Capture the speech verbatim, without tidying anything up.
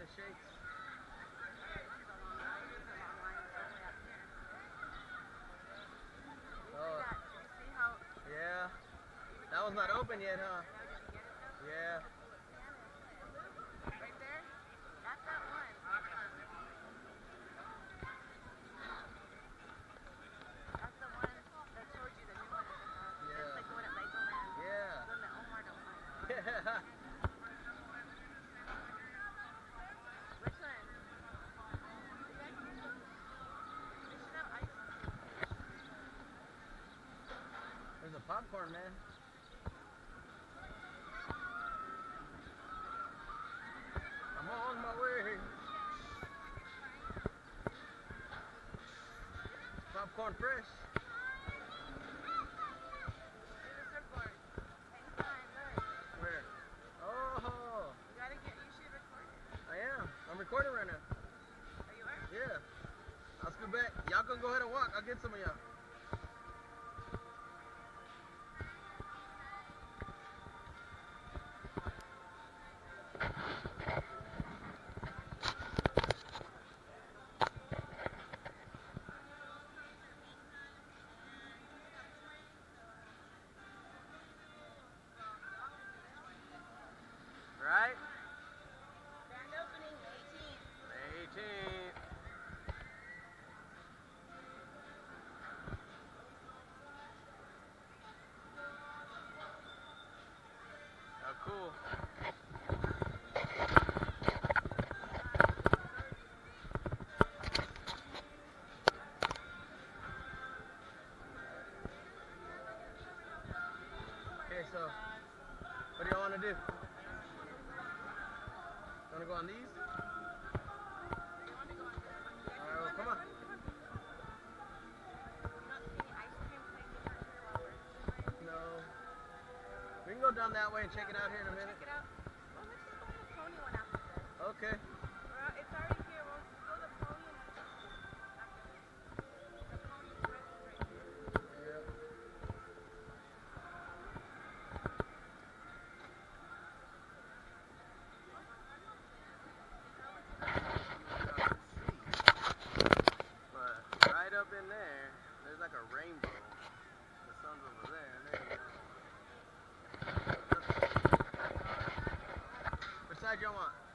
the shakes. Oh. Yeah. That one's not open yet, huh? Yeah. Right there? That's that one. That's the one that showed you the new one at the house. Yeah. It's like the one at Legoland. Yeah. The one that Omar don't like. Yeah. Which one? They should have ice on it. There's a popcorn man. I'm on my way. Popcorn fresh. There's a surfboard. Anytime, look. Where? Oh. You gotta get, you should record it. I am. I'm recording right now. Oh, you are? Yeah. I'll scoot back. Y'all can go ahead and walk. I'll get some of y'all. Right? Grand opening, May eighteenth. eighteenth. Oh, cool. Okay, so what do y'all want to do? You want to go on these? You want to go on this one? You guys Alright, well, want come this on. one? You don't see any ice cream places out here while we're doing No. We can go down that way and check it out here in a minute. Check it out. Well, let's just go to the pony one after this. Okay. Well, it's already here. We'll just go to the pony and then after this. The pony dress is right here. Yeah. But right up in there, there's like a rainbow. The sun's over there. There you go. Which side y'all want?